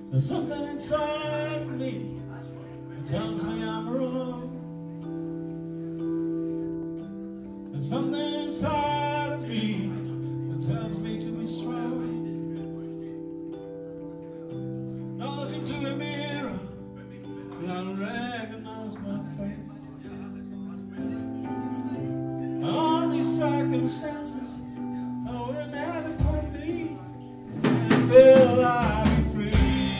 There's something inside of me that tells me I'm wrong. There's something inside of me that tells me to be strong. Now look into a mirror and I recognize my face. All these circumstances, though they're mad upon me, and will I be free?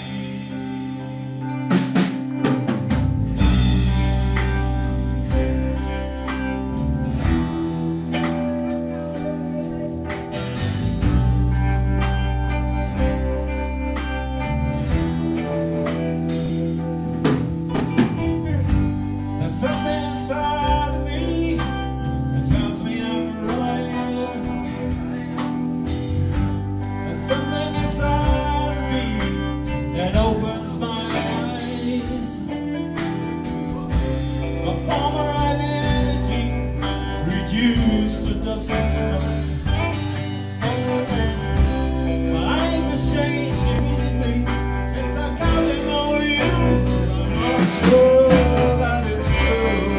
There's something inside of me that tells me I'm right. There's something inside of me that opens my eyes. My former identity reduced to dust and smoke. My life has changed immediately since I got to know you. I'm not sure that it's true.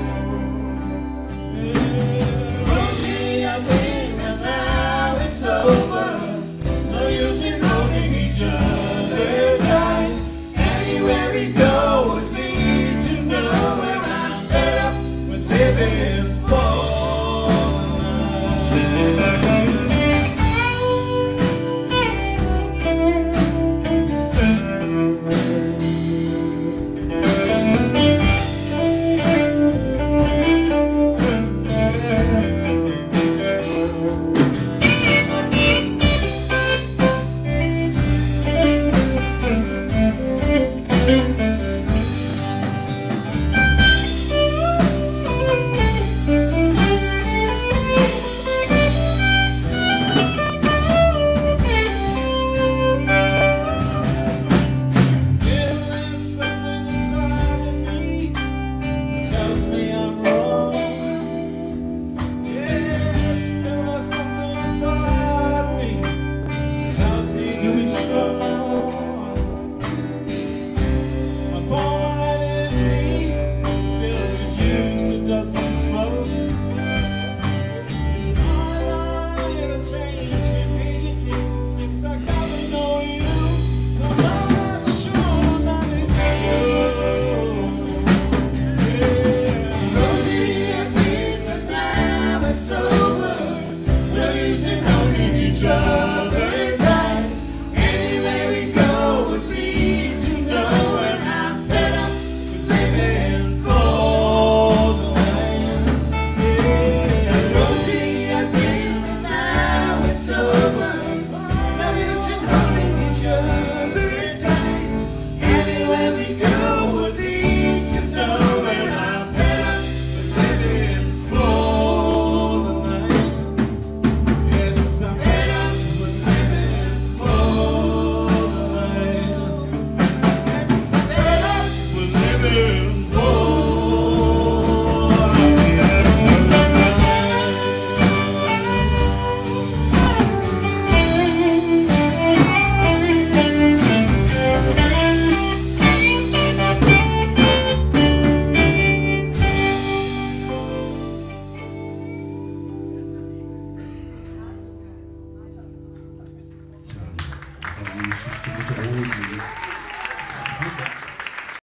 Yeah. Rosie, I think that now it's over. No use in holding each other tight. Anywhere we go would lead to nowhere. I'm fed up with living for the night. You should